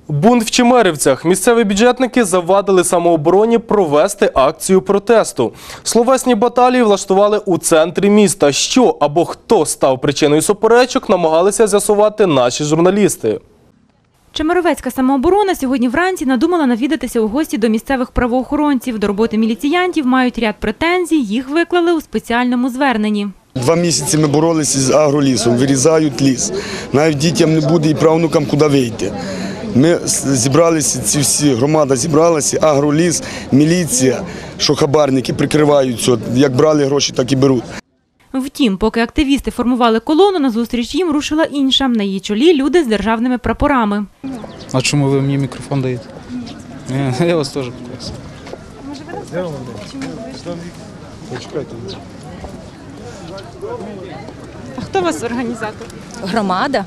Бунт в Чемерівцях. Місцеві бюджетники завадили самообороні провести акцію протесту. Словесні баталії влаштували у центрі міста. Що або хто став причиною суперечок, намагалися з'ясувати наші журналісти. Чемеровецька самооборона сьогодні вранці надумала навідатися у гості до місцевих правоохоронців. До роботи міліціянтів мають ряд претензій, їх виклали у спеціальному зверненні. 2 місяці ми боролися з агролісом, вирізають ліс. Навіть дітям не буде і правнукам куди вийти. Ми зібралися, ці всі, громада зібралася, агроліс, міліція, що хабарники прикриваються, як брали гроші, так і беруть. Втім, поки активісти формували колону, назустріч їм рушила інша. На її чолі люди з державними прапорами. А чому ви мені мікрофон даєте? Я вас теж попросив. Може ви нас чому ви вийшли? Почекайте. А хто у вас організатор? Громада.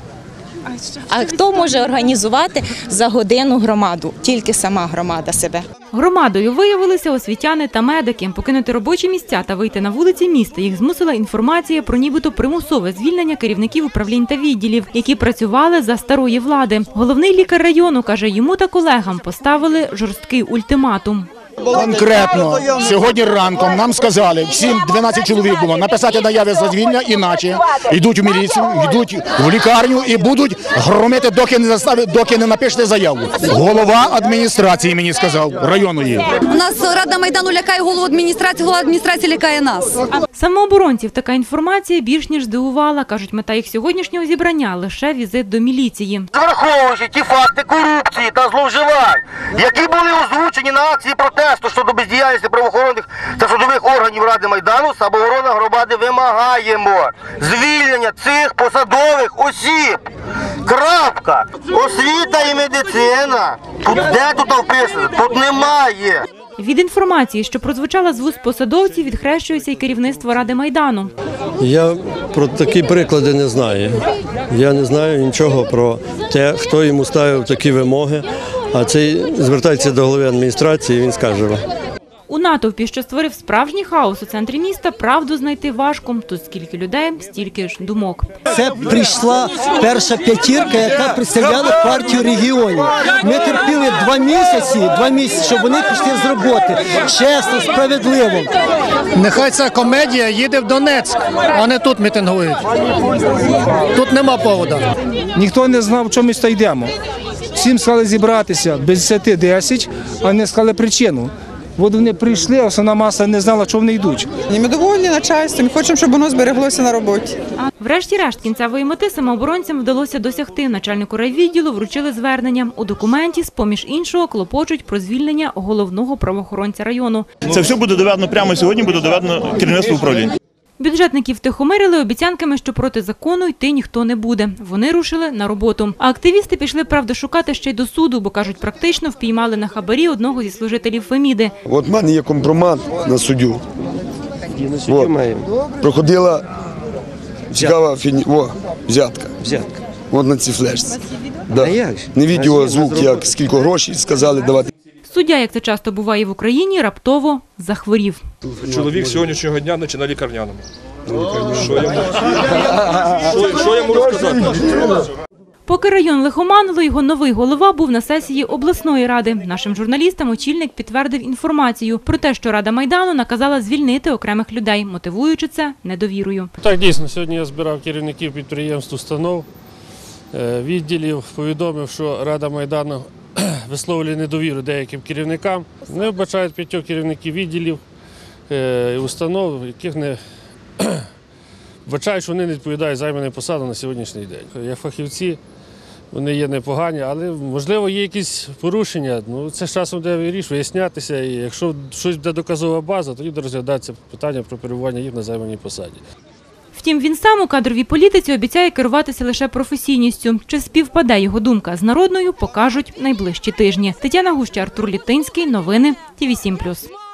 А хто може організувати за годину громаду? Тільки сама громада себе. Громадою виявилися освітяни та медики. Покинути робочі місця та вийти на вулиці міста їх змусила інформація про нібито примусове звільнення керівників управлінь та відділів, які працювали за старої влади. Головний лікар району каже, йому та колегам поставили жорсткий ультиматум. Конкретно сьогодні ранком нам сказали, всім 12 чоловік було, написати заяви за звільнення, іначе йдуть у міліцію, йдуть в лікарню і будуть громити, доки не напишете заяву. Голова адміністрації мені сказав, районної. У нас Рада Майдану лякає голову адміністрації, голова адміністрації лякає нас. Самооборонців така інформація більш ніж здивувала. Кажуть, мета їх сьогоднішнього зібрання – лише візит до міліції. Враховуючи ті факти корупції та зловживань, які були озвучені на акції протесту щодо бездіяльності правоохоронних та судових органів Ради Майдану, самооборона громади вимагаємо звільнення цих посадових осіб. Крапка. Освіта і медицина. Де тут вписано? Тут немає. Від інформації, що прозвучала з вуст посадовців, відхрещується і керівництво Ради Майдану. Я про такі приклади не знаю. Я не знаю нічого про те, хто йому ставив такі вимоги, а цей звертається до голови адміністрації, він скаже вам. У натовпі, що створив справжній хаос у центрі міста, правду знайти важко. Тут скільки людей, стільки ж думок. Це прийшла перша п'ятірка, яка представляла партію регіонів. Ми терпіли 2 місяці, щоб вони пішли з роботи. Чесно, справедливо. Нехай ця комедія їде в Донецьк, а не тут мітингують. Тут нема поводу. Ніхто не знав, в чому ми йдемо. Всім сказали зібратися без 10-10, а не сказали причину. От вони прийшли, а основна маса не знала, чого вони йдуть. Ми довольні начальством, хочемо, щоб воно збереглося на роботі. Врешті-решт, кінцевої мети самооборонцям вдалося досягти. Начальнику райвідділу вручили звернення. У документі, з-поміж іншого, клопочуть про звільнення головного правоохоронця району. Це все буде доведено прямо сьогодні, буде доведено керівництво управління. Бюджетників втихомирили обіцянками, що проти закону йти ніхто не буде. Вони рушили на роботу. А активісти пішли, правда, шукати ще й до суду, бо, кажуть, практично впіймали на хабарі одного зі служителів Феміди. От в мене є компромат на суддю. Проходила цікава взятка. От на цій флешці. Не відео, звук, як скільки грошей сказали давати. Суддя, як це часто буває в Україні, раптово захворів. Чоловік сьогоднішнього дня наче на лікарняному. Що я можу сказати? Поки район лихоманило, його новий голова був на сесії обласної ради. Нашим журналістам очільник підтвердив інформацію про те, що Рада Майдану наказала звільнити окремих людей, мотивуючи це недовірою. Так, дійсно, сьогодні я збирав керівників підприємств, установ, відділів, повідомив, що Рада Майдану висловлює недовіру деяким керівникам. Вони вбачають 5 керівників відділів і установ, яких не вбачають, що вони не відповідають займаним посадам на сьогоднішній день. Як фахівці, вони є непогані, але, можливо, є якісь порушення. Це з часом буде вияснятися, і якщо щось буде доказова база, тоді буде розглядатися питання про перебування їх на займаній посаді. Втім, він сам у кадровій політиці обіцяє керуватися лише професійністю. Чи співпаде його думка з народною, покажуть найближчі тижні. Тетяна Гуща, Артур Літинський. Новини ТВ7+.